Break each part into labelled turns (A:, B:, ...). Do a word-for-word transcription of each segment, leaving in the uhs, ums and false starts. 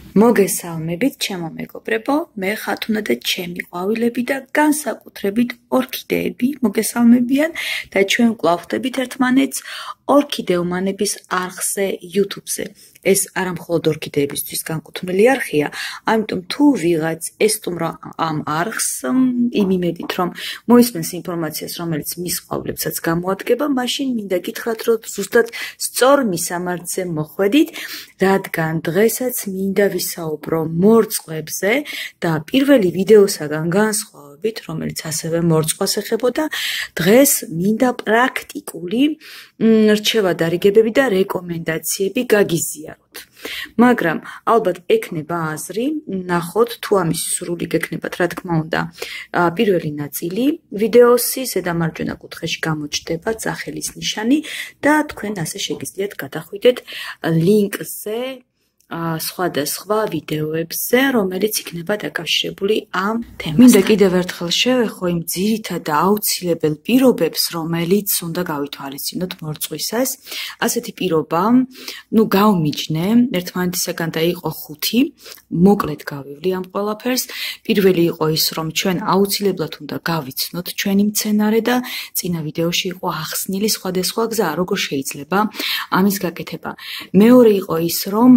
A: მოგესალმებით, ჩემო მეგობრებო, მე ხათუნა და ჩემი ყვავილები და განსაკუთრებით ორქიდეები მოგესალმებიან და ჩვენ კვლავ ხვდებით ერთმანეთს ორქიდეუმანების არხზე YouTube-ზე. ეს არა მხოლოდ ორქიდეებისთვის განკუთვნილი არხია, ამიტომ თუ ვიღაც ესტუმრა ამ არხს იმ იმედით, რომ მოისმენს ინფორმაციას, რომელიც მის ყვავლებსაც გამოადგება, მაშინ მინდა გითხრათ, რომ ზუსტად სწორ მისამართზე მოხვედით, რადგან დღესაც მინდა ვისაუბრო მორწყვებზე და პირველი ვიდეოსაგან განსხვავებით, რომელიც ასევე მორწყვას ეხებოდა, დღეს მინდა პრაქტიკული რჩევა დარიგებები და რეკომენდაციები გაგიზიაროთ. მაგრამ ალბათ ექნება აზრი, ნახოთ თუ ამის სრული გექნებათ, რა თქმა უნდა, პირველი ნაწილი ვიდეოსი ზედა მარჯვენა კუთხეში გამოჩნდება სახელის ნიშანი და თქვენ ასე შეგიძლიათ გადახვიდეთ ლინკზე სხვადასხვა ვიდეოებზე, რომელიც იქნება დაკავშირებული ამ თემასთან. მინდა კიდევ ერთხელ შევეხო იმ ძირითად და აუცილებელ პირობებს, რომელიც უნდა გავითვალისწინოთ მორწყვისას. ასეთი პირობა, ნუ გავმიჯნე, ერთმანეთისაგან და იყო ხუთი, მოკლედ გავივლი ამ ყველაფერს. პირველი იყო ის, რომ ჩვენ აუცილებლად უნდა გავიცნოთ ჩვენი მცენარე და წინა ვიდეოში იყო ახსნილი სხვადასხვა გზა, როგორ შეიძლება ამის გაკეთება. მეორე იყო ის, რომ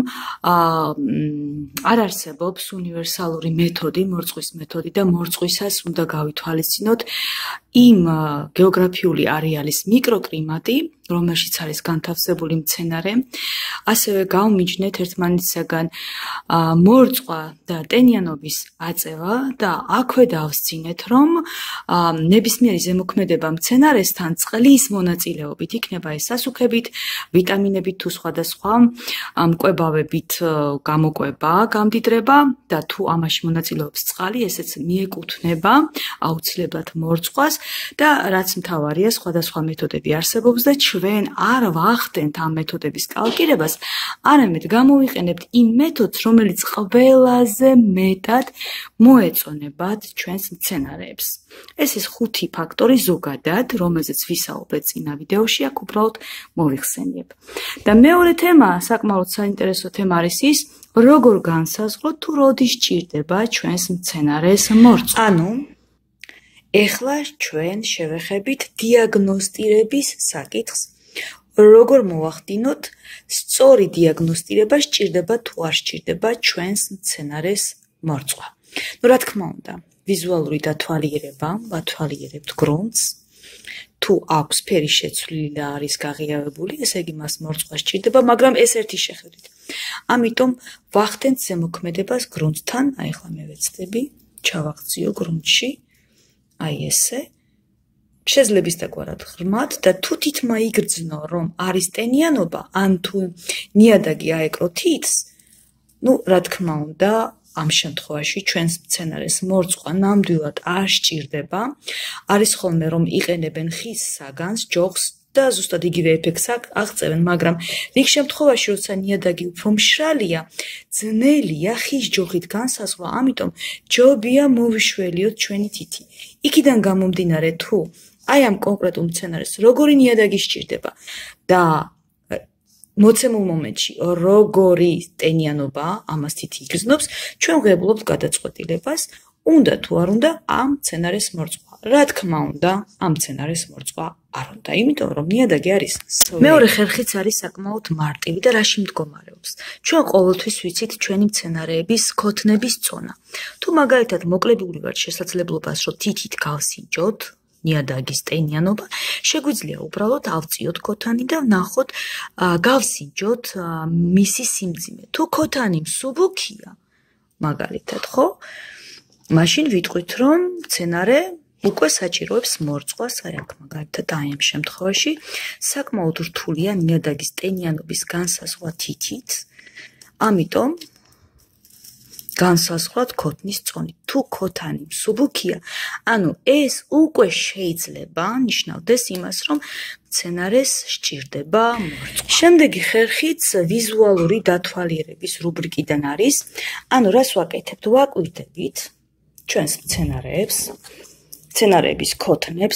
A: არ არსებობს უნივერსალური მეთოდი, მორწყვის მეთოდი და მორწყვისას უნდა გავითვალისწინოთ იმ გეოგრაფიული არეალის მიკროკლიმატი, რომელშიც არის განთავსებული მცენარე. ასევე გავმიჯნეთ ერთმანეთისაგან მორწყვა და ტენიანობის აწევა და აქვე დავსწინეთ, რომ ნებისმიერი ზემოქმედება მცენარესთან წყლის მონაწილეობით იქნება ეს სასუქებით, ვიტამინებით თუ სხვადასხვა მკვებავებით გამოკვება, გამდიდრება და თუ ამაში მონაწილეობს წყალი, ესეც მიეკუთვნება აუცილებლად მორწყვას და რაც მთავარია, სხვადასხვა მეთოდები არსებობს და ჩვენ არ ვახდენთ ამ მეთოდების კალკირებას, არამედ გამოვიყენებთ იმ მეთოდს, რომელიც ყველაზე მეტად მოეწონებათ ჩვენს მცენარეებს. ეს ის ხუთი ფაქტორი ზოგადად, რომელზეც ვისაუბრე წინა ვიდეოში, აქ უბრალოდ მოვიხსენიებ. და მეორე თემა, საკმაოდ საინტერესო თემა არის ის, როგორ განსაზღვროთ თუ როდის სჭირდება ჩვენს მცენარეს მორწყვა. ანუ ეხლა ჩვენ შევეხებით დიაგნოსტირების საკითხს. როგორ მოვახდინოთ, სწორი დიაგნოსტირება სჭირდება თუ არ სჭირდება ჩვენს მცენარეს მორწყვა. ნუ რა თქმა უნდა, ვიზუალური დათვალიერება, ვათვალიერებთ გრუნტს, თუ აქვს ფერი შეცვლილი და არის გაღიავებული, ესე იგი მას მორწყვა სჭირდება, მაგრამ ეს ერთი შეხედვით. ამიტომ ვახდენთ ზემოქმედებას გრუნტთან, აი ახლა მე ვეცდები, ჩავახციო გრუნტში, აი ესე. შეძლებს ისდაგვარად ღრმად და თუ თითმა იგრძნო, რომ არის ტენიანობა, ან თუ ნიადაგი აეკრო თითს, ნუ რა თქმა უნდა, ამ შემთხვევაში ჩვენს მცენარეს მორწყვა ნამდვილად არ სჭირდება. არის ხოლმე რომ იყენებენ ხის საგანს, ჯოხს და ზუსტად იგივე ეფექტს აღწევენ, მაგრამ რიგ შემთხვევაში, როცა ნიადაგი უფრო მშრალია, ძნელია ხის ჯოხით განსაზღვრა, ამიტომ ჯობია მოვიშველიოთ ჩვენი თითი. იქიდან გამომდინარე თუ აი ამ კონკრეტულ მცენარეს როგორი ნიადაგი სჭირდება და მოცემულ მომენტში როგორი ტენიანობა ამას თითი იგრძნობს, ჩვენ ვღებულობთ გადაწყვეტილებას, უნდა თუ არ უნდა ამ მცენარეს მორწყვა. რა თქმა უნდა, ამ მცენარეს მორწყვა არ უნდა, იმიტომ რომ ნიადაგი არის სველი. მეორე ხერხიც არის საკმაოდ მარტივი და რაში მდგომარეობს. ჩვენ ყოველთვის ვიცით ჩვენი მცენარეების ქოთნების წონა. თუ მაგალითად მოკლებული ვართ შესაძლებლობას, რომ თითით გავსინჯოთ ნიადაგის ტენიანობა, შეგვიძლია უბრალოდ ავწიოთ ქოთანი და ვნახოთ, გავსინჯოთ მისი სიმძიმე. თუ ქოთანი მსუბუქია, მაგალითად, ხო? მაშინ ვიტყვით, რომ მცენარე უკვე საჭიროებს მორწყვას, აი აქ მაგალითად აი ამ შემთხვევაში საკმაოდ რთულია ნიადაგის ტენიანობის განსაზღვრა თითით, ამიტომ განსაზღვრათ ქოთნის წონით. თუ ქოთანი მსუბუქია, ანუ ეს უკვე შეიძლება ნიშნავდეს იმას, რომ მცენარეს სჭირდება მორწყვა. შემდეგი ხერხიც ვიზუალური დათვალიერების რუბრიკიდან არის, ანუ რას ვაკეთებთ, ვაკვირდებით ჩვენს მცენარეებს, მცენარეების ქოთნებს,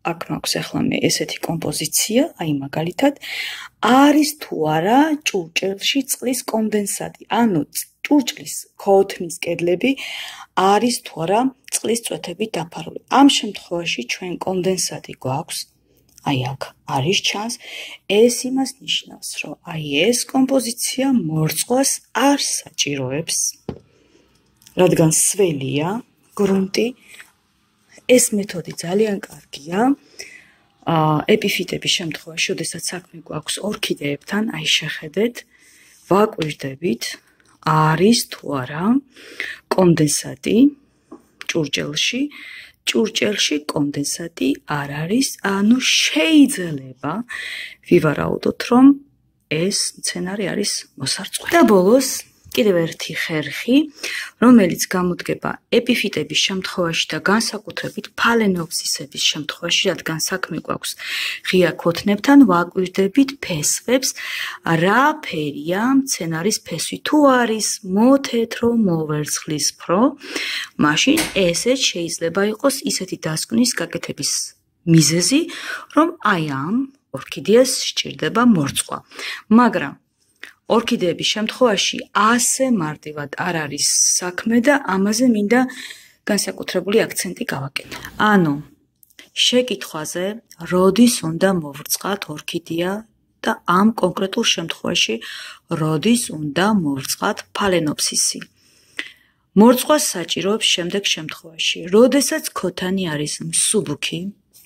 A: აქ მაქვს ახლა მე ესეთი კომპოზიცია, აი მაგალითად, არის თუ არა ჭურჭელში წყლის კონდენსატი. ანუ ჭურჭლის ქოთნის კედლები არის თუ არა წყლის წვეთებით დაფარული. ამ შემთხვევაში ჩვენ კონდენსატი გვაქვს, აი აქ არის ჩანს, ეს იმას ნიშნავს, რომ აი ეს კომპოზიცია მორწყვას არ საჭიროებს, რადგან სველია გრუნტი. ეს მეთოდი ძალიან კარგია ეპიფიტების შემთხვევაში, როდესაც საქმე გვაქვს ორქიდეებთან, აი შეხედეთ, ვაკვირდებით, არის თუ არა კონდენსატი ჭურჭელში, ჭურჭელში კონდენსატი არ არის, ანუ შეიძლება ვივარაუდოთ, რომ ეს მცენარე არის მოსარწყვა. და ბოლოს კიდევ ერთი ხერხი, რომელიც გამოდგება ეპიფიტების შემთხვევაში და განსაკუთრებით ფალენოპსისების შემთხვევაში, რადგან საქმე გვაქვს ღია ქოთნებთან, ვაკვირდებით ფესვებს, რა ფერია მცენარის ფესვი. თუ არის მოთეთრო, მოვერცხლისფრო, მაშინ ესეც შეიძლება იყოს ისეთი დასკვნის გაკეთების მიზეზი, რომ აი ამ ორქიდეას სჭირდება მორწყვა. მაგრამ ორქიდეების შემთხვევაში ასე მარტივად არ არის საქმე და ამაზე მინდა განსაკუთრებული აქცენტი გავაკეთო. ანუ შეკითხვაზე, როდის უნდა მოვრწყათ ორქიდეა და ამ კონკრეტულ შემთხვევაში, როდის უნდა მოვრწყათ ფალენოპსისი. მორწყვას საჭიროებს შემდეგ შემთხვევაში, როდესაც ქოთანი არის მსუბუქი,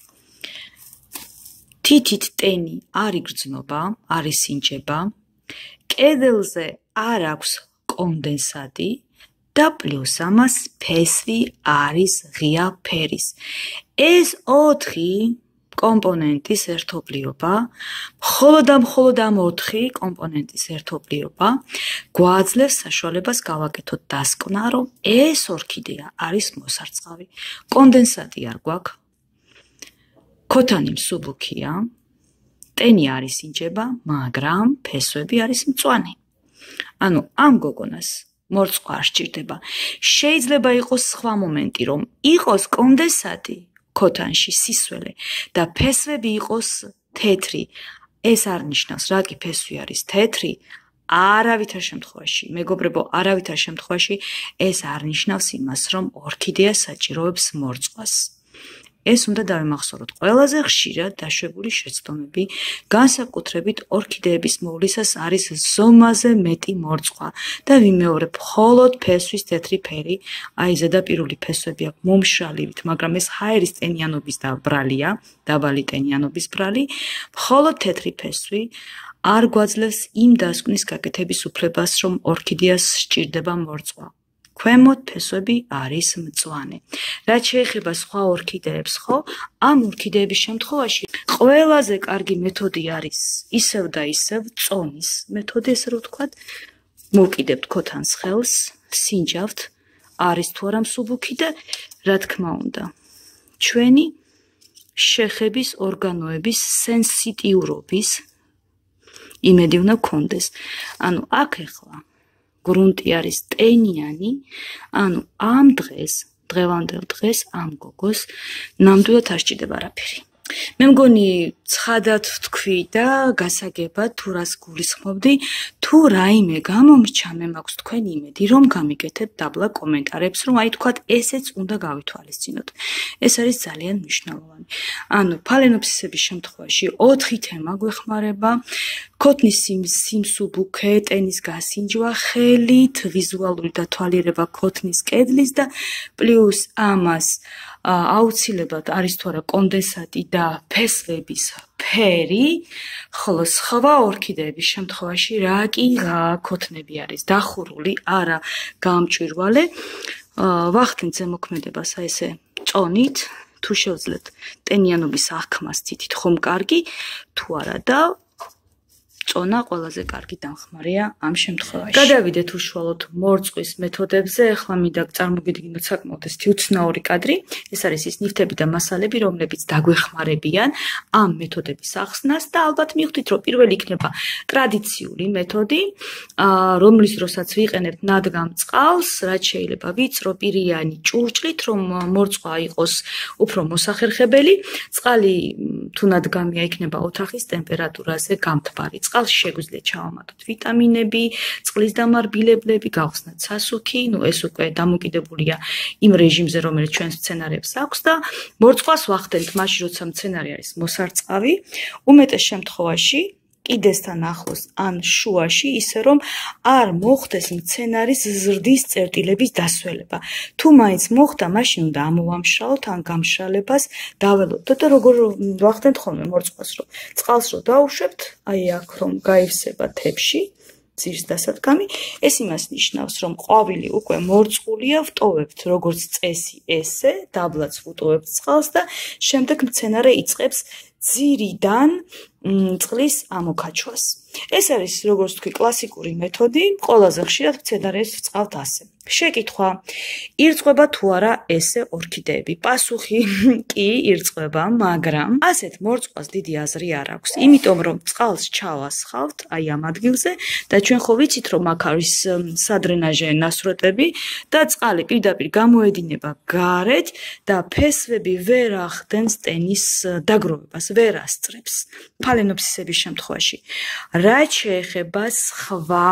A: თითით ტენი არ იგრძნობა, არ ისინჯება, კედელზე არ აქვს კონდენსატი და პლუს ამას ფესვი არის ღია ფერის. ეს ოთხი კომპონენტის ერთობლიობა, მხოლოდ და მხოლოდ ამ ოთხი კომპონენტის ერთობლიობა გვაძლევს საშუალებას გავაკეთოთ დასკვნა, რომ ეს ორქიდეა არის მოსარწყავი. კონდენსატი არ გვაქვს, ქოთანი მსუბუქია, ტენი არ ისინჯება, მაგრამ ფესვები არის მწვანე. ანუ ამ გოგონას მორწყვა არ სჭირდება. შეიძლება იყოს სხვა მომენტი, რომ იყოს კონდენსატი ქოთანში სისველე და ფესვები იყოს თეთრი. ეს არ ნიშნავს, რა კი ფესვი არის თეთრი, არავითარ შემთხვევაში, მეგობრებო, არავითარ შემთხვევაში ეს არ ნიშნავს იმას, რომ ორქიდეა საჭიროებს მორწყვას. ეს უნდა დავიმახსოვროთ, ყველაზე ხშირად დაშვებული შეცდომები, განსაკუთრებით ორქიდეების მოვლისას არის ზომაზე მეტი მორწყვა და ვიმეორებ, მხოლოდ ფესვის თეთრი ფერი, აი ზედაპირული ფესვები აქვს მომშრალივით, მაგრამ ეს ჰაერის ტენიანობის და ბრალია, დაბალი ტენიანობის ბრალი, მხოლოდ თეთრი ფესვი არ გვაძლევს იმ დასკვნის გაკეთების უფლებას, რომ ორქიდეას სჭირდება მორწყვა. ქვემოთ ფესვები არის მწვანე. რაც შეეხება სხვა ორქიდეებს, ხო, ამ ორქიდეების შემთხვევაში ყველაზე კარგი მეთოდი არის ისევ და ისევ წონის მეთოდი, ესე რომ ვთქვათ, მოვკიდებთ ქოთანს ხელს, სინჯავთ, არის თუ არა მსუბუქი და რა თქმა უნდა, ჩვენი შეხების ორგანოების სენსიტიურობის იმედი უნდა გქონდეს. ანუ აქ ახლა გრუნტი არის ტენიანი, ანუ ამ დღეს, დღევანდელ დღეს ამ გოგოს ნამდვილად არ სჭირდება არაფერი. მე მგონი ცხადად ვთქვი და გასაგებად თუ რას გულისხმობდი, თუ რაიმე გამომრჩა, მე მაქვს თქვენი იმედი, რომ გამიგეთებთ დაბლა კომენტარებს, რომ აი თქვათ ესეც უნდა გავითვალისწინოთ. ეს არის ძალიან მნიშვნელოვანი. ანუ ფალენოპსისების შემთხვევაში ოთხი თემა გვეხმარება, ქოთნის სიმსუბუქე, ტენის გასინჯვა, ხელით, ვიზუალური დათვალიერება ქოთნის კედლის და პლუს ამას აუცილებლად არის თუ არა კონდენსატი და ფესვების ფერი, ხოლო სხვა ორქიდეების შემთხვევაში რა კი ქოთნები არის დახურული, არა გამჭვირვალე. ვახდენთ ზემოქმედებას აი ესე წონით, თუ შევძლებთ ტენიანობის აღქმას თითით ხომ კარგი, თუ არა და ჭონა ყველაზე კარგი დამხმარეა ამ შემთხვევაში. გადავიდეთ უშუალოდ მორწყვის მეთოდებზე. ახლა მინდა წარმოგიდგინოთ საკმაოდ ესეთი უცნაური კადრი. ეს არის ის ნივთები და მასალები, რომლებიც დაგვეხმარებიან ამ მეთოდების ახსნას და ალბათ მივხვდით, რომ პირველი იქნება ტრადიციული მეთოდი, რომლის დროსაც ვიყენებთ ნადგამ წყალს, რაც შეიძლება ვიწრო პირიანი ჭურჭლით, რომ მორწყვა იყოს უფრო მოსახერხებელი. წყალი თუ ნადგამია იქნება ოთახის ტემპერატურაზე გამთბარი. წყალში შეგვიძლია ჩავამატოთ ვიტამინები, წყლის დამარბილებლები, გავხსნათ სასუქი, ну ეს უკვე დამოკიდებულია იმ რეჟიმზე, რომელიც ჩვენს მცენარეებს აქვს და მორწყვას ვახდენთ მაშინ, როცა მცენარე არის მოსარწყავი, უმეტეს შემთხვევაში კიდესთან ახლოს ან შუაში, ისე რომ არ მოხდეს მცენარის ზრდის წერტილების დასველება. თუ მაინც მოხდა, მაშინ უნდა ამოვამშრალოთ ან გამშრალებას დაველოდოთ და როგორ ვახდენთ ხოლმე მორწყვას, რომ წყალს რო დაუშვებთ, აი აქ რომ გაივსება თებში, ძირს დასადგამი, ეს იმას ნიშნავს, რომ ყვავილი უკვე მორწყულია, ვტოვებთ როგორც წესი ესე, დაბლაც ვუტოვებთ წყალს და შემდეგ მცენარე იწყებს ძირიდან წყლის ამოქაჩვას. ეს არის, როგორც თქვი, კლასიკური მეთოდი, ყველაზე ხშირად მცენარეს ვწყავთ ასე. შეკითხვა: ირწყვება თუ არა ესე ორქიდეები? პასუხი: კი, ირწყვება, მაგრამ ასეთ მორწყვას დიდი აზრი არ აქვს, იმიტომ რომ წყალს ჩავასხავთ აი ამ ადგილზე და ჩვენ ხო ვიცით, რომ აქ არის სადრენაჟე ნასვრეტები და წყალი პირდაპირ გამოედინება გარეთ და ფესვები ვერ ახდენს ტენის დაგროვებას, ვერ ასწრებს. ფალენოფსისების შემთხვევაში. რაც შეეხება სხვა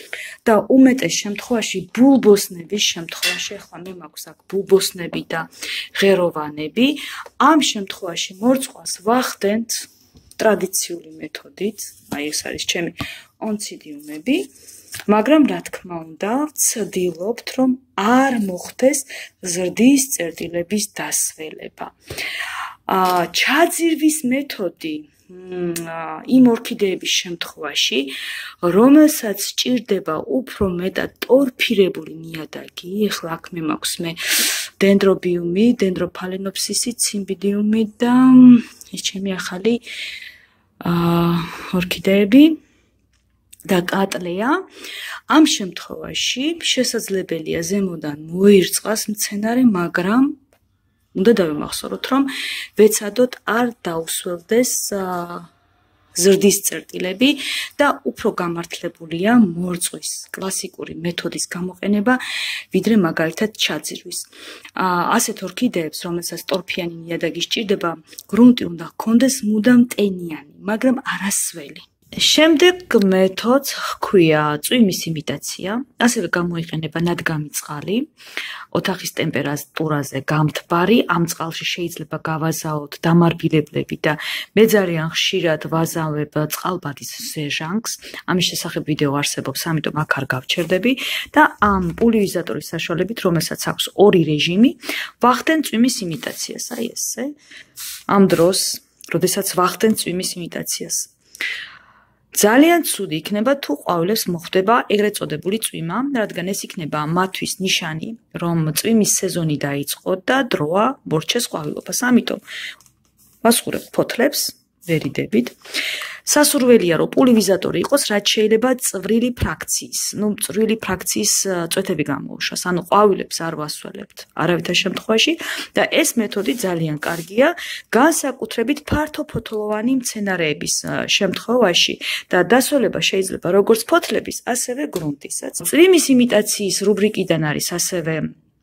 A: და უმეტეს შემთხვევაში ბულბოსნების შემთხვევაში, ახლა მე მაქვს აქ ბულბოსნები და ღეროვანები, ამ შემთხვევაში მორწყვას ვახდენთ ტრადიციული მეთოდით, აი ეს არის ჩემი ონციდიუმები, მაგრამ რა თქმა უნდა, ვცდილობთ, რომ არ მოხდეს ზრდის წერტილების დასველება. ჩაძირვის მეთოდი იმ ორქიდეების შემთხვევაში, რომელსაც სჭირდება უფრო მეტად ტორფირებული ნიადაგი, ახლა აქ მე მაქვს მე დენდრობიუმი, დენდროფალენოფსისი, ციმბიდიუმი და ეს ჩემი ახალი ორქიდეები და კატლეა. ამ შემთხვევაში შესაძლებელია ზემოდან მოირწყას მცენარე, მაგრამ უნდა დავიმახსოვროთ, რომ ვეცადოთ არ დაუსველდეს ზრდის წერტილები და უფრო გამართლებულია მორწყვის კლასიკური მეთოდის გამოყენება, ვიდრე მაგალითად ჩაძირვის. ასეთ ორქიდეებს, რომელსაც ტორფიანი ნიადაგი სჭირდება, გრუნტი უნდა ჰქონდეს მუდამ ტენიანი, მაგრამ არასველი. შემდეგ მეთოდს ჰქვია წვიმის იმიტაცია, ასევე გამოიყენება ნადგამი წყალი, ოთახის ტემპერატურაზე გამთბარი, ამ წყალში შეიძლება გავაზაოთ დამარბილებლები და მე ძალიან ხშირად ვაზავებ წყალბადის სეჟანგს, ამის შესახებ ვიდეო არსებობს, ამიტომ აქ არ გავჩერდები და ამ პულივიზატორის საშუალებით, რომელსაც აქვს ორი რეჟიმი, ვახდენ წვიმის იმიტაციას, აი ესე, ამ დროს, როდესაც ვახდენ წვიმის იმიტაციას. ძალიან ცუდი იქნება თუ ყვავილებს მოხვდება ეგრეთ წოდებული წვიმა, რადგან ეს იქნება მათთვის ნიშანი, რომ წვიმის სეზონი დაიწყო და დროა მორჩეს ყვავილობას. ამიტომ ვასხურებთ ფოთლებს, ვერიდებით. სასურველია, რომ პულივიზატორი იყოს, რაც შეიძლება წვრილი ფრაქციის, ну, წვრილი ფრაქციის წვეთები გამოუშვას, ანუ ყვავილებს არ ვასველებთ არავითარ შემთხვევაში და ეს მეთოდი ძალიან კარგია, განსაკუთრებით ფართოფოთლოვანი მცენარეების შემთხვევაში და დასველება შეიძლება როგორც ფოთლების, ასევე გრუნტისაც. წვიმის იმიტაციის რუბრიკიდან არის ასევე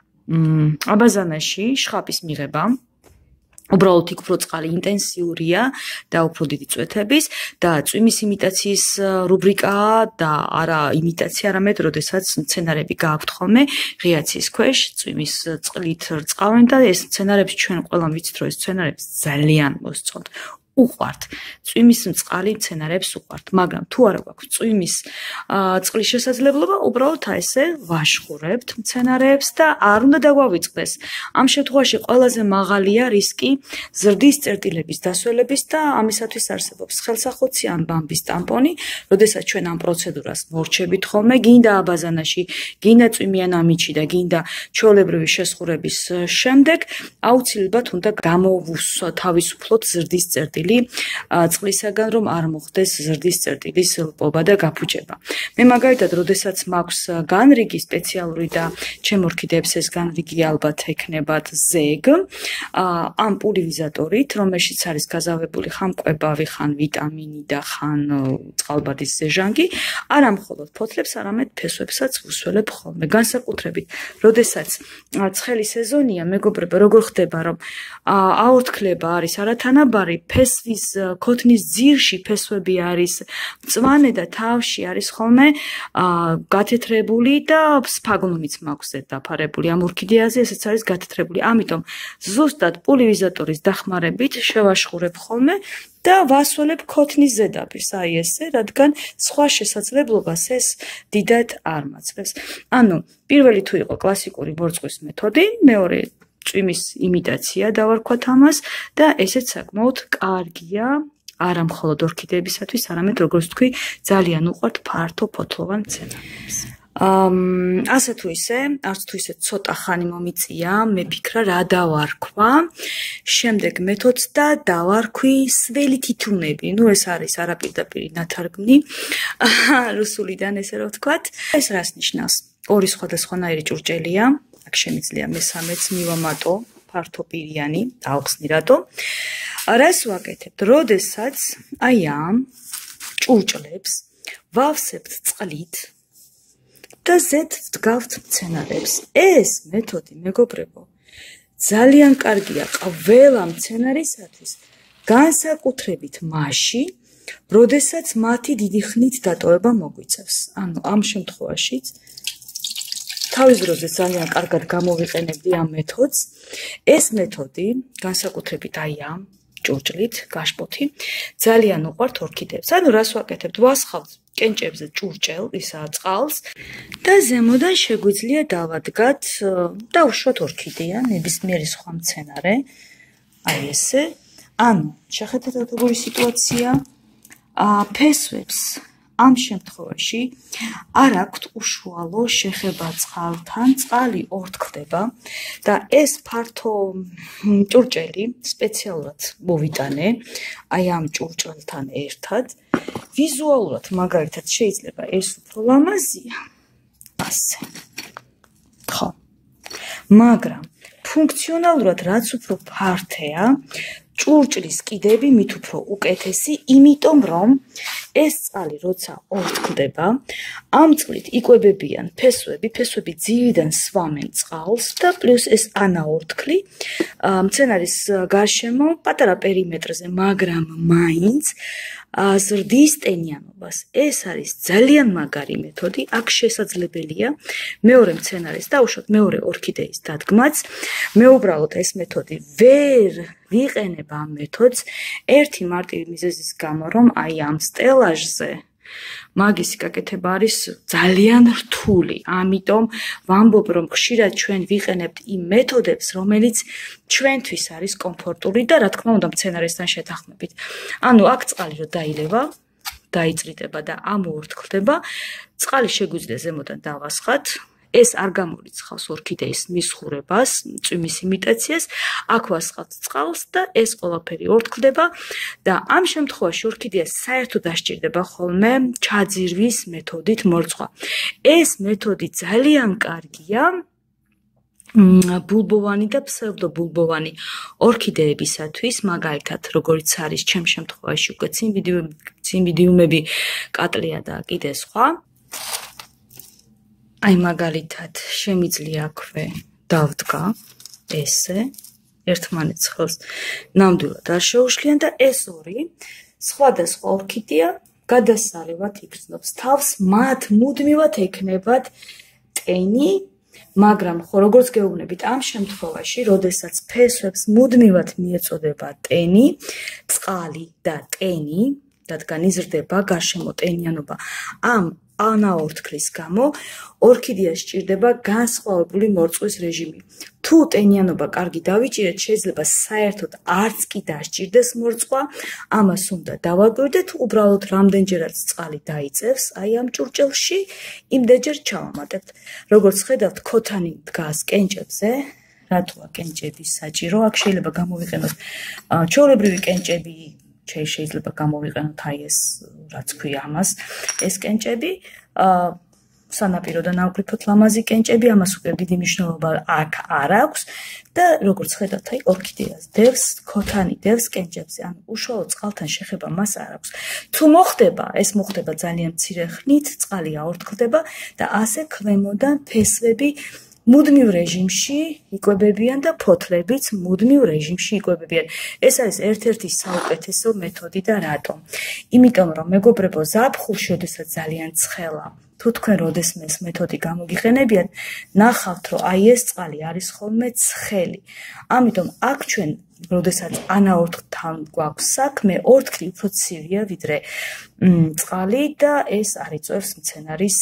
A: აბაზანაში შხაპის მიღება. უბრალოდ იქ უფრო წყალი ინტენსიურია და უფრო დიდი წვეთების და წვიმის იმიტაციის რუბრიკაა და არა იმიტაცია, არამედ როდესაც მცენარები გააქვთ ხოლმე ღია ცის ქვეშ, წვიმის წყლით რწყავენ და ეს მცენარებს ჩვენ ყველამ ვიცით, რომ ეს მცენარებს ძალიან მოსწონთ. უყვართ. წვიმის წყალი მცენარებს უყვართ, მაგრამ თუ არა გვაქვს წვიმის წყლის შესაძლებლობა, უბრალოდ ესე ვაშხურებთ მცენარეებს და არ უნდა დაგვავიწყდეს. ამ შემთხვევაში ყველაზე მაღალია რისკი ზრდის წერტილების დასველების და ამისათვის არსებობს ხელსახოცი ან ბამბის ტამპონი, როდესაც ჩვენ ამ პროცედურას მორჩებით ხოლმე, გინდა აბაზანაში, გინდა წვიმიან ამიჩი და გინდა ჩვეულებრივი შესხურების შემდეგ, აუცილებლად უნდა გამოვთავისუფლოთ ზრდის წერტილი ნაწილი წყლისაგან, რომ არ მოხდეს ზრდის წერტილის ლპობა და გაფუჭება. მე მაგალითად, როდესაც მაქვს განრიგი სპეციალური და ჩემ ორქიდეებს ეს განრიგი ალბათ ექნებათ ზეგ, ამ პულივიზატორით, რომელშიც არის გაზავებული ხან კვებავი, ხან ვიტამინი და ხან წყალბადის ზეჟანგი, არა მხოლოდ ფოთლებს, არამედ ფესვებსაც ვუსველებ ხოლმე. განსაკუთრებით, როდესაც ცხელი სეზონია, მეგობრებო, როგორ ხდება, რომ აორთქლება არის არათანაბარი, ფესვის ქოთნის ძირში ფესვები არის მწვანე და თავში არის ხოლმე გათეთრებული და სფაგნუმიც მაქვს ზედ დაფარებული. ამ ორქიდეაზე ესეც არის გათეთრებული. ამიტომ ზუსტად პულივიზატორის დახმარებით შევაშხურებ ხოლმე და ვასველებ ქოთნის ზედაპირს, აი ესე, რადგან სხვა შესაძლებლობას ეს დიდად არ მაძლევს. ანუ პირველი თუ იყო კლასიკური ბორწყვის მეთოდი, მეორე წვიმის იმიტაცია დავარქვათ ამას და ესეც საკმაოდ კარგია არა მხოლოდ ორქიდეებისათვის, არამედ როგორც თქვი, ძალიან უყვართ ფართო ფოთლოვან მცენარეებს. ასე თუ ისე, არც თუ ისე ცოტა ხანი მომიწია, მე ფიქრა რა დავარქვა, შემდეგ მეთოდს და დავარქვი სველი თითუნები. ნუ ეს არის არაპირდაპირი ნათარგმნი, რუსულიდან ესე რომ ვთქვათ. ეს რას ნიშნავს? ორი სხვადასხვანაირი ჭურჭელია, აქ შემიძლია მესამეც მივამატო, ფართოპირიანი, დავხსნი რატო. რას ვაკეთებ? როდესაც აი ამ ჭურჭლებს ვავსებთ წყლით და ზედ ვდგავთ მცენარეებს. ეს მეთოდი, მეგობრებო, ძალიან კარგია ყველა მცენარისათვის, განსაკუთრებით მაშინ, როდესაც მათი დიდი ხნით დატოვება მოგვიწევს. ანუ ამ შემთხვევაშიც თავის დროზე ძალიან კარგად გამოვიყენებდი ამ მეთოდს. ეს მეთოდი, განსაკუთრებით აი ამ ჭურჭლით, გაშპოთი, ძალიან უყვართ ორქიდეებს. ანუ რას ვაკეთებთ? ვასხავთ კენჭებზე ჭურჭელ, ისა წყალს და ზემოდან შეგვიძლია დავადგათ და უშუალოდ ორქიდეა, ნებისმიერი სხვა მცენარე. აი ესე. ანუ შეხედეთ როგორი სიტუაცია. ფესვებს ამ შემთხვევაში არ აქვთ უშუალო შეხება წყალთან, წყალი ორთქლდება და ეს ფართო ჭურჭელი სპეციალურად მოვიტანე, აი ამ ჭურჭელთან ერთად. ვიზუალურად მაგალითად შეიძლება ეს უფრო ლამაზია. ასე. ხო. მაგრამ ფუნქციონალურად რაც უფრო ფართეა, ჭურჭლის კიდები მით უფრო უკეთესი, იმიტომ რომ ეს წყალი როცა ორთქლდება, ამ წყლით იკვებებიან ფესვები, ფესვები ძირიდან სვამენ წყალს და პლუს ეს ანაორთქლი მცენარის გარშემო პატარა პერიმეტრზე, მაგრამ მაინც ზრდის ტენიანობას. ეს არის ძალიან მაგარი მეთოდი, აქ შესაძლებელია მეორე მცენარის და უშუალოდ მეორე ორქიდეის დადგმაც. მე უბრალოდ ეს მეთოდი ვერ ვიყენებ ამ მეთოდს ერთი მარტივი მიზეზის გამო, რომ აი ამ სტელაჟზე მაგისი გაკეთება არის ძალიან რთული. ამიტომ ვამბობ, რომ ხშირად ჩვენ ვიყენებთ იმ მეთოდებს, რომელიც ჩვენთვის არის კომფორტული და რა თქმა უნდა მცენარესთან შეთანხმებით. ანუ აქ წყალი რო დაილევა, დაიწრიტება და ამოორთქლდება, წყალი შეგვიძლია ზემოდან დავასხათ. ეს არ გამორიცხავს ორქიდეის მისხურებას, წვიმის იმიტაციას, აქ ვასხავთ წყალს და ეს ყველაფერი ორთქლდება და ამ შემთხვევაში ორქიდეას საერთოდ დასჭირდება ხოლმე ჩაძირვის მეთოდით მორცვა. ეს მეთოდი ძალიან კარგია ბულბოვანი და ფსევდობულბოვანი ორქიდეებისათვის, მაგალითად, როგორიც არის ჩემ შემთხვევაში უკვე ციმბიდიუმები, კატლია და კიდე სხვა. აი მაგალითად შემიძლია აქვე დავდგა ესე ერთმანეთს ხელს ნამდვილად არ შეუშლიან და ეს ორი სხვადასხვა ორქიდეა გადასარევად იგრძნობს თავს, მათ მუდმივად ექნებათ ტენი, მაგრამ ხო როგორც გეუბნებით ამ შემთხვევაში, როდესაც ფესვებს მუდმივად მიეწოდება ტენი, წყალი და ტენი, რადგან იზრდება გარშემო ტენიანობა, ამ ანაორთქლის გამო ორქიდეას სჭირდება განსხვავებული მორწვის რეჟიმი. თუ ტენიანობა კარგი დავიჭირეთ, შეიძლება საერთოდ არც კი დასჭირდეს მორწვა, ამას უნდა დავაკვირდეთ, უბრალოდ რამდენჯერაც წყალი დაიწევს, აი ამ ჭურჭელში, იმდენჯერ ჩავამატებთ. როგორც ხედავთ, ქოთანი დგას კენჭებზე, რატოა კენჭები საჭირო? აქ შეიძლება გამოვიყენოთ ჩვეულებრივი კენჭები, შეიძლება გამოვიყენოთ აი ეს რაც ქვია ამას ეს კენჭები აა სანაპიროდან ავგრიფოთ ლამაზი კენჭები ამას უკვე დიდი მნიშვნელობა აქ არ აქვს და როგორც ხედავთ აი ორქიდეას დევს ქოთანი დევს კენჭებზე ანუ უშუალოდ წყალთან შეხება მას არ აქვს თუ მოხდება ეს მოხდება ძალიან მცირე ხნით წყალი აორთქლდება და ასე ქვემოდან ფესვები მუდმივ რეჟიმში იკვებებიან და ფოთლებიც მუდმივ რეჟიმში იკვებებიან. ეს არის ერთ-ერთი საუკეთესო მეთოდი და რატომ? იმიტომ რომ მეგობრებო, ზაფხულში, როდესაც ძალიან ცხელა, თუ თქვენ როდესმე ეს მეთოდი გამოგიყენებიათ, ნახავთ, რომ აი ეს წყალი არის ხოლმე ცხელი. ამიტომ აქ ჩვენ როდესაც ანაორთქლთან გვაქვს საქმე, ორთქლი უფრო ცივია ვიდრე წყალი და ეს არ იწვევს მცენარის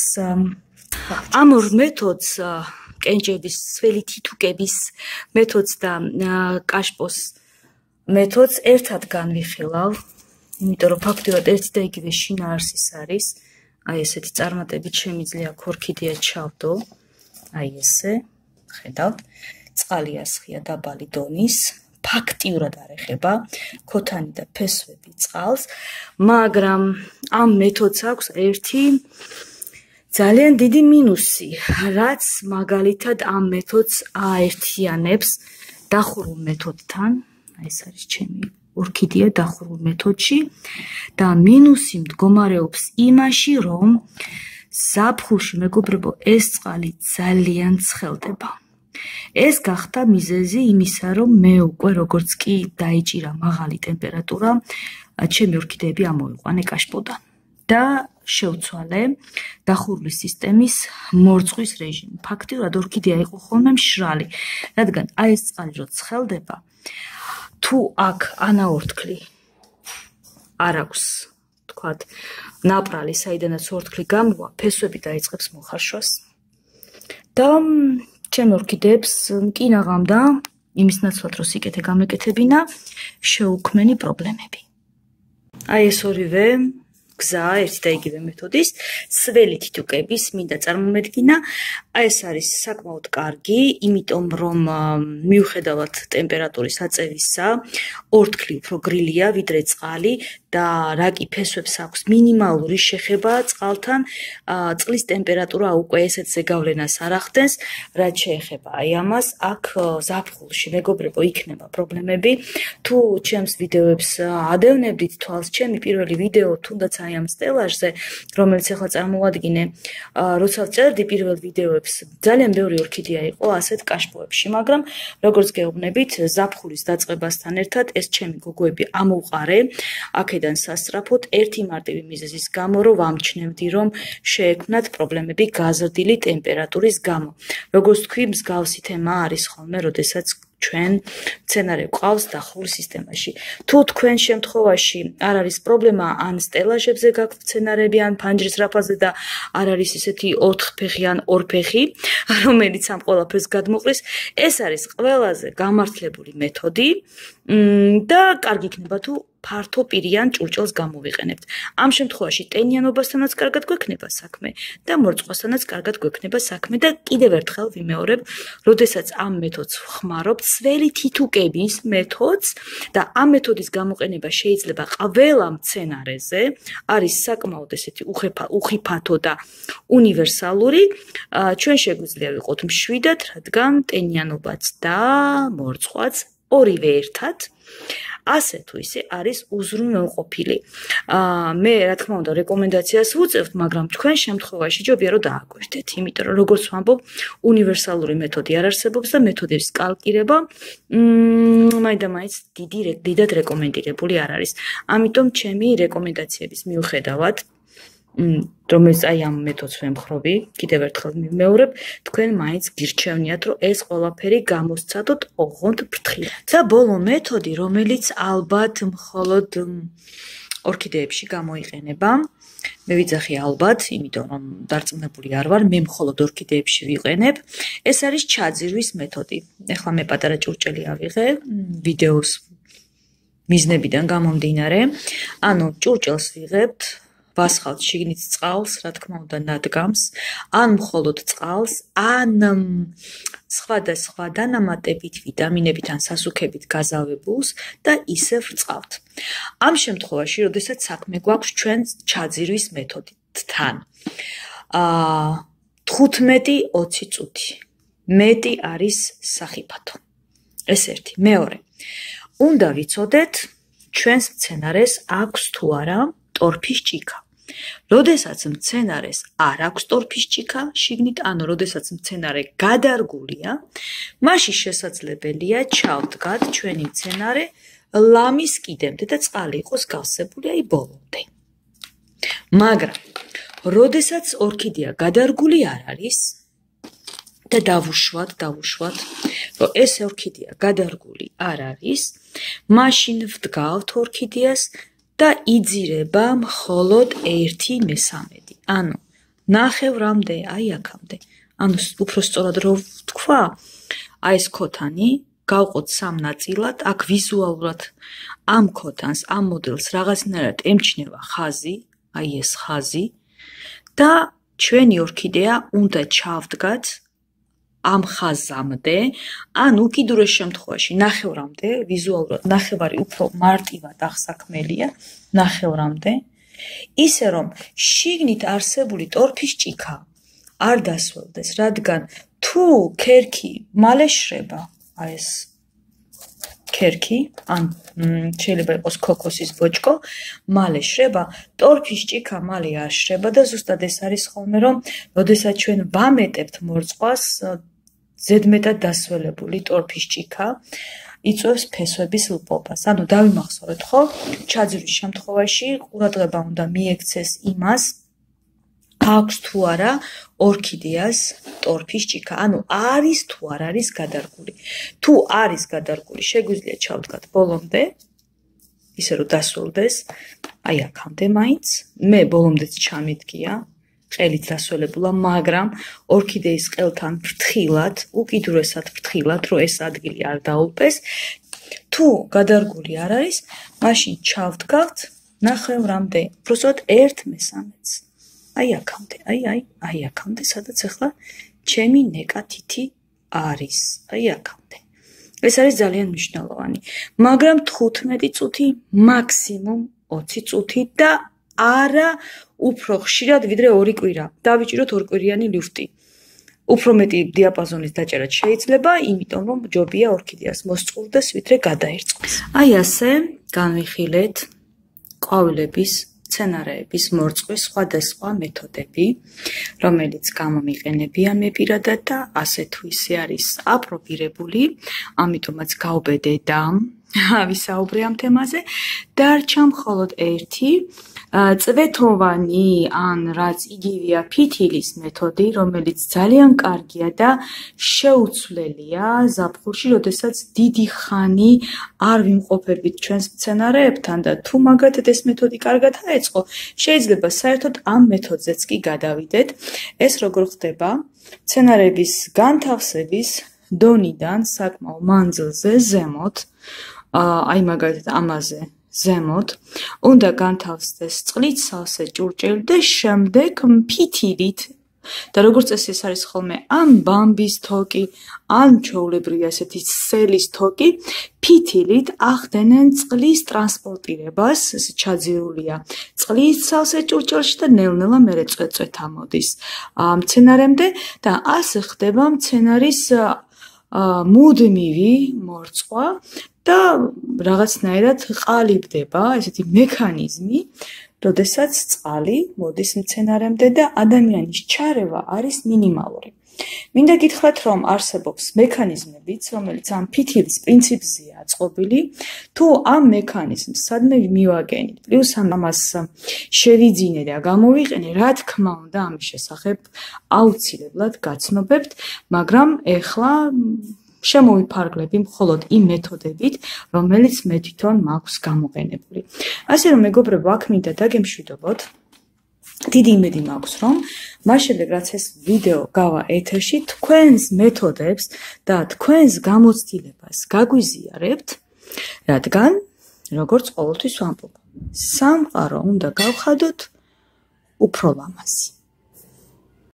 A: ამ ორ მეთოდს კენჭების, სველი თითუკების მეთოდს და კაშპოს მეთოდს ერთად განვიხილავ, იმიტომ რომ ფაქტობრივად ერთი და იგივე შინაარსის არის. აი ესეთი წარმატებით შემიძლია ორქიდეა ჩავდო. აი ესე, ხედავთ, წყალი ასხია დაბალი დონის, ფაქტიურად არ ეხება ქოთანი და ფესვები წყალს, მაგრამ ამ მეთოდს აქვს ერთი ძალიან დიდი მინუსი, რაც მაგალითად ამ მეთოდს აერთიანებს დახურულ მეთოდთან, აი ეს არის ჩემი ორქიდეა დახურულ მეთოდში და მინუსი მდგომარეობს იმაში, რომ ზაფხულში მეგობრებო ეს წყალი ძალიან ცხელდება. ეს გახდა მიზეზი იმისა, რომ მე უკვე როგორც კი დაიჭირა მაღალი ტემპერატურა, ჩემი ორქიდეები ამოიყვანე კაშპოდან და შევცვალე დახურული სისტემის მორწყვის რეჟიმი. ფაქტიურად ორქიდეა იყო ხოლმე მშრალი, რადგან აი ეს წყალი რო ცხელდება, თუ აქ ანაორთქლი არ აქვს, თქვათ, ნაპრალი, საიდანაც ორთქლი გამოვა, ფესვები დაიწყებს მოხარშვას. და ჩემ ორქიდეებს მკინაღამ და იმის ნაცვლად რომ სიკეთე გამეკეთებინა, შეუქმენი პრობლემები. აი ეს ორივე გზა ერთი და იგივე მეთოდის სველი თითუკების მინდა წარმომედგინა. აი ეს არის საკმაოდ კარგი, იმიტომ რომ მიუხედავად ტემპერატურის აწევისა, ორთქლი უფრო გრილია ვიდრე წყალი და რაკი ფესვებს აქვს მინიმალური შეხება წყალთან, წყლის ტემპერატურა უკვე ესეთ ზეგავლენას არ ახდენს, რაც შეეხება აი ამას, აქ ზაფხულში მეგობრებო იქნება პრობლემები. თუ ჩემს ვიდეოებს ადევნებდით თვალს, ჩემი პირველი ვიდეო თუნდაც აი ამ სტელაჟზე, რომელიც ახლა წარმოვადგინე, როცა წერდი პირველ ვიდეოებს, ძალიან ბევრი ორქიდეა იყო ასეთ კაშპოებში, მაგრამ როგორც გეუბნებით, ზაფხულის დაწყებასთან ერთად ეს ჩემი გოგოები ამოვყარე, აქედან სასწრაფოდ ერთი მარტივი მიზეზის გამო, რომ ვამჩნევდი, რომ შეექმნათ პრობლემები გაზრდილი ტემპერატურის გამო. როგორც თქვი, მსგავსი თემა არის ხოლმე, როდესაც ჩვენ მცენარე ყავს დახურულ სისტემაში. თუ თქვენ შემთხვევაში არ არის პრობლემა ან სტელაჟებზე გაქვთ მცენარები ან ფანჯრის რაფაზე და არ არის ისეთი ოთხფეხი ან ორფეხი, რომელიც ამ ყველაფერს გადმოყრის, ეს არის ყველაზე გამართლებული მეთოდი და კარგი იქნება თუ ფართო პირიან ჭურჭელს გამოვიყენებთ. ამ შემთხვევაში ტენიანობასთანაც კარგად გვექნება საქმე და მორწყვასთანაც კარგად გვექნება საქმე და კიდევ ერთხელ ვიმეორებ, როდესაც ამ მეთოდს ვხმარობთ, სველი თითუკების მეთოდს და ამ მეთოდის გამოყენება შეიძლება ყველა მცენარეზე, არის საკმაოდ ესეთი უხიფათო და უნივერსალური, ჩვენ შეგვიძლია ვიყოთ მშვიდად, რადგან ტენიანობაც და მორწყვაც ორივე ერთად ასე თუ ისე არის უზრუნველყოფილი. მე რა თქმა უნდა რეკომენდაციას ვუწევთ, მაგრამ თქვენ შემთხვევაში ჯობია რომ დააკვირდეთ, იმიტომ რომ როგორც ვამბობ, უნივერსალური მეთოდი არ არსებობს და მეთოდების კალკირება მაინდა-მაინც დიდი დიდად რეკომენდირებული არ არის. ამიტომ ჩემი რეკომენდაციების მიუხედავად რომელიც აი ამ მეთოდს ვემხრობი, კიდევ ერთხელ ვიმეორებ, თქვენ მაინც გირჩევნიათ, რომ ეს ყველაფერი გამოსცადოთ ოღონდ ფრთხილად. და ბოლო მეთოდი, რომელიც ალბათ მხოლოდ ორქიდეებში გამოიყენება, მე ვიძახი ალბათ, იმიტომ რომ დარწმუნებული არ ვარ, მე მხოლოდ ორქიდეებში ვიყენებ, ეს არის ჩაძირვის მეთოდი. ეხლა მე პატარა ჭურჭელი ავიღე ვიდეოს მიზნებიდან გამომდინარე, ანუ ჭურჭელს ვიღებთ, ვასხავთ შიგნით წყალს, რა თქმა უნდა, ნადგამს, ან მხოლოდ წყალს, ან სხვა და სხვა დანამატებით, ვიტამინებით ან სასუქებით გაზავებულს და ისევ ვრწყავთ. ამ შემთხვევაში, როდესაც საქმე გვაქვს ჩვენ ჩაძირვის მეთოდთან. აა თხუთმეტი ოცი წუთი. მეტი არის სახიფათო. ეს ერთი. მეორე. უნდა ვიცოდეთ, ჩვენს მცენარეს აქვს თუ არა ტორფის ჭიქა. როდესაც მცენარეს არ აქვს ტორფის ჭიქა, შიგნით, ანუ როდესაც მცენარე გადარგულია, მაშინ შესაძლებელია ჩავდგათ ჩვენი მცენარე ლამის კიდემდე და წყალი იყოს გავსებული აი ბოლომდე. მაგრამ როდესაც ორქიდეა გადარგული არ არის და დავუშვათ, დავუშვათ, რომ ეს ორქიდეა გადარგული არ არის, მაშინ ვდგავთ ორქიდეას და იძირება მხოლოდ ერთი მესამედი. ანუ ნახევრამდე, აი აქამდე. ანუ უფრო სწორად რო ვთქვა, აი ეს ქოთანი გავყოთ სამ ნაწილად, აქ ვიზუალურად ამ ქოთანს, ამ მოდელს რაღაცნაირად ემჩნევა ხაზი, აი ეს ხაზი და ჩვენი ორქიდეა უნდა ჩავდგათ ამ ხაზამდე, ან უკიდურეს შემთხვევაში ნახევრამდე, ვიზუალურად ნახევარი უფრო მარტივად აღსაქმელია, ნახევრამდე, ისე რომ შიგნით არსებული ტორფის ჭიქა არ დასველდეს, რადგან თუ ქერქი მალე შრება, აი ეს ქერქი, ან შეიძლება იყოს ქოქოსის ბოჭკო, მალე შრება, ტორფის ჭიქა მალე არ შრება და ზუსტად ეს არის ხოლმე, რომ როდესაც ჩვენ ვამეტებთ მორწყვას, ზედმეტად დასველებული ტორფის ჭიქა იწვევს ფესვების ლპობას. ანუ დავიმახსოვრეთ ხო, ჩაძირვის შემთხვევაში ყურადღება უნდა მიექცეს იმას, აქვს თუ არა ორქიდეას ტორფის ჭიქა, ანუ არის თუ არ არის გადარგული. თუ არის გადარგული, შეგვიძლია ჩავდგათ ბოლომდე, ისე რომ დასრულდეს, აი აქამდე მაინც, მე ბოლომდეც ჩამიდგია, ყელით დასველებულა, მაგრამ ორქიდეის ყელთან ფრთხილად, უკიდურესად ფრთხილად, რომ ეს ადგილი არ დაულპეს. თუ გადარგული არ არის, მაშინ ჩავდგავთ ნახევრამდე, უბრალოდ ერთ მესამედს. აი აქამდე, აი, აი, აი აქამდე, სადაც ახლა ჩემი ნეკათითი არის, აი აქამდე. ეს არის ძალიან მნიშვნელოვანი, მაგრამ თხუთმეტი წუთი, მაქსიმუმ ოცი წუთი და არა უფრო ხშირად ვიდრე ორი კვირა. დავიჭიროთ ორკვირიანი ლიფტი. უფრო მეტი დიაპაზონის დაჭერაც შეიძლება, იმიტომ რომ ჯობია ორქიდეას მოსწყურდეს, ვიდრე გადაერწყოს. აი ასე განვიხილეთ ყვავილების, მცენარეების მორწყვის სხვადასხვა მეთოდები, რომელიც გამომიყენებია მე პირადად და ასე თუ ისე არის აპრობირებული, ამიტომაც გავბედე და ვისაუბრე ამ თემაზე. დარჩა მხოლოდ ერთი წვეთოვანი ან რაც იგივეა ფითილის მეთოდი, რომელიც ძალიან კარგია და შეუცვლელია ზაფხულში, როდესაც დიდი ხანი არ ვიმყოფებით ჩვენს მცენარეებთან და თუ მაგათად ეს მეთოდი კარგად აეწყო, შეიძლება საერთოდ ამ მეთოდზეც კი გადავიდეთ. ეს როგორ ხდება? მცენარეების განთავსების დონიდან საკმაო მანძილზე ზემოთ, აი მაგალითად ამაზე ზემოთ, უნდა განთავსდეს წყლით სავსე ჭურჭელი და შემდეგ ფითილით და როგორც წესი ეს არის ხოლმე ან ბამბის თოკი, ან ჩვეულებრივი ასეთი სელის თოკი, ფითილით ახდენენ წყლის ტრანსპორტირებას, ესე ჩაძირულია წყლის სავსე ჭურჭელში და ნელ-ნელა მერე წვეტ-წვეთა მოდის მცენარემდე და ასე ხდება მცენარის მუდმივი მორწყვა და რაღაცნაირად ყალიბდება ესეთი მექანიზმი, როდესაც წყალი მოდის მცენარემდე და ადამიანის ჩარევა არის მინიმალური. მინდა გითხრათ, რომ არსებობს მექანიზმებიც, რომელიც ამ ფითილის პრინციპზეა აწყობილი, თუ ამ მექანიზმს სადმე მივაგენით, პლუს ამას შევიძინე და გამოვიყენე, რა თქმა უნდა, ამის შესახებ აუცილებლად გაცნობებთ, მაგრამ ეხლა შემოვიფარგლები მხოლოდ იმ მეთოდებით, რომელიც მე თვითონ მაქვს გამოყენებული. ასე რომ მეგობრებო, აქ მინდა დაგემშვიდობოთ. დიდი იმედი მაქვს, რომ მას შემდეგ რაც ეს ვიდეო გავა ეთერში, თქვენს მეთოდებს და თქვენს გამოცდილებას გაგვიზიარებთ, რადგან როგორც ყოველთვის ვამბობ, სამყარო უნდა გავხადოთ უფრო ლამაზი.